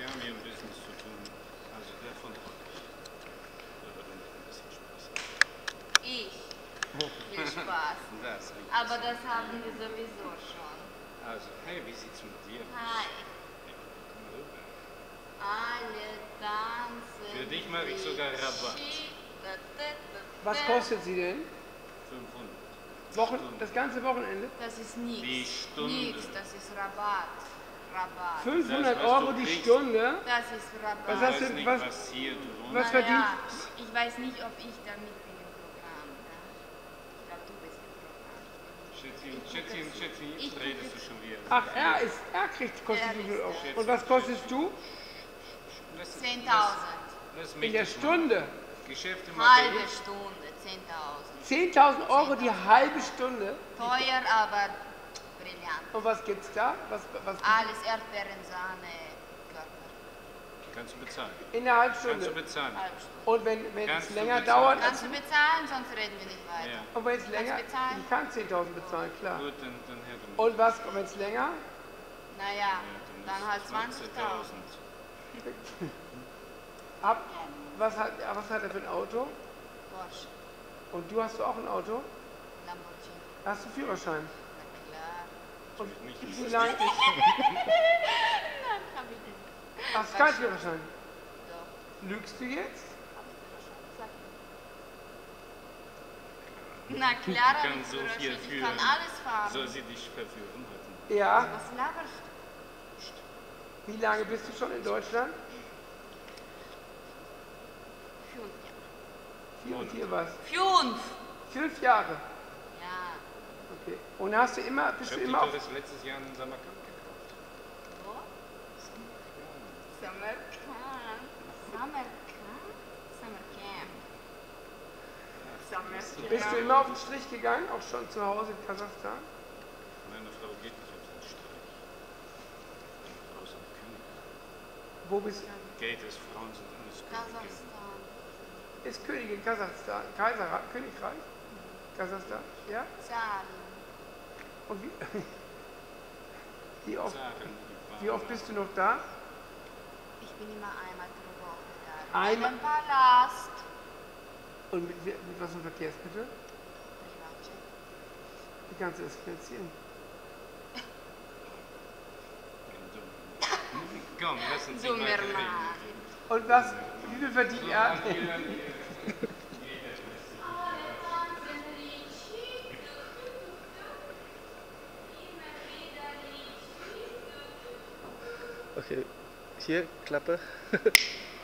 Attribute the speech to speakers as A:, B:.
A: haben hier ein bisschen zu tun. Also der von heute. Der wird noch ein bisschen Spaß haben.
B: Ich? Viel Spaß.
A: Das
B: Aber das haben wir sowieso schon.
A: Also, hey, wie sieht's mit dir aus?
B: Hi.
A: Komm rüber.
B: Alle tanzen.
A: Für dich mache ich sogar Rabatt.
C: Was kostet sie denn?
A: 500.
C: Das ganze Wochenende?
B: Das ist
A: Die
B: nichts.
A: Stunde.
B: Nichts, das ist Rabatt. Rabatt.
C: 500
A: Das, was
C: Euro
A: du
C: die
A: kriegst.
C: Stunde?
B: Das ist Rabatt.
C: Was
A: Ich
C: hast
A: weiß
C: du-
A: nicht,
C: was-
A: was hier du wohnst.
C: was verdient-
B: Ich weiß nicht, ob ich damit bin im Programm. Ja? Ich glaube, du bist im Programm.
A: Schätzchen,
B: Ich
A: jetzt
B: gucke
A: redest du schon wieder.
C: Ach, kostet wie viel Euro?
A: Schätzchen.
C: Und was kostest du?
B: 10.000.
C: In der Stunde?
A: Geschäfte mache
B: Halbe
A: ich.
B: Stunde, 10.000.
C: 10.000 Euro die halbe Stunde?
B: Teuer, aber brillant.
C: Und was gibt's da? Was
B: Alles Erdbeeren, Sahne, Körper.
A: Kannst du bezahlen.
C: in der halben
A: Kannst du
C: Stunde?
A: bezahlen.
B: Halbe Stunde.
C: Und wenn es
A: Kannst du
C: länger
A: bezahlen.
C: dauert?
B: Kannst du bezahlen, sonst reden wir nicht weiter.
A: Ja.
C: Und wenn es länger?
B: bezahlen?
C: Ich kann 10.000 bezahlen, klar.
A: Gut, dann hätte man.
C: Und was, wenn es länger?
B: Naja, dann halt
A: ist
B: 20.000.
C: Was hat er für ein Auto?
B: Porsche,
C: Und du hast auch ein Auto?
B: Lamborghini.
C: Hast du Führerschein?
B: Na klar.
C: Und
A: Nicht
C: wie lange?
B: Nein, hab ich nicht.
C: Hast du keinen Führerschein?
B: Doch,
C: Lügst du jetzt?
B: hab ich Führerschein. Sag mir. Na klar, hab
A: kann
B: ich
A: so
B: Führerschein.
A: viel
B: Ich
A: führen.
B: kann alles fahren.
A: Soll sie dich verführen heute?
C: Ja.
B: Was laberst du?
C: Wie lange bist du schon in Deutschland?
B: 5 Jahre.
C: 4 und 4 was?
B: 5!
C: 5 Jahre.
B: Ja.
C: Okay. Und bist
A: Ich
C: du
A: habe dich
C: immer
A: doch
C: auf...
A: das letztes Jahr in Samarkand gekauft.
B: Wo? Samarkand. Samarkand?
C: Bist du immer auf den Strich gegangen? Auch schon zu Hause in Kasachstan?
A: Meine Frau geht nicht auf den Streich. Meine Frau ist ein König.
C: Wo bist du?
A: Geht es, Frauen sind alles Könige.
B: Kasachstan.
C: Ist Königin Kasachstan. Königreich? Kasachstan? Ja?
B: Zahlen.
C: Und wie oft,
A: Zaren,
C: wie oft bist du noch da?
B: Ich bin immer einmal pro Woche da.
C: Einmal?
B: Im Palast.
C: Und mit was für Verkehrsmittel?
B: Privatjet.
C: Wie kannst du das finanzieren?
A: Komm, lass uns
B: Dummer
A: nicht weiter reden.
B: Mann.
C: Und wie viel verdient er?
D: Okay, hier, Klappe.